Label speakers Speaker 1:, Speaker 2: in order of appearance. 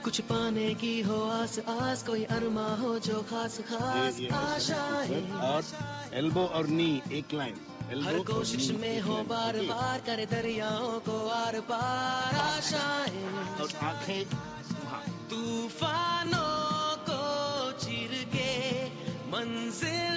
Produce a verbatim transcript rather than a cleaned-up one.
Speaker 1: कुछ पाने की हो आस आस, कोई अरमा हो जो खास खास आशाएं।
Speaker 2: और एल्बो और नी एक लाइन,
Speaker 1: हर कोशिश में हो बार बार, करे दरियाओं को आर पार आशाएं।
Speaker 2: और आंखें
Speaker 1: तूफानों को चीर के मंजिल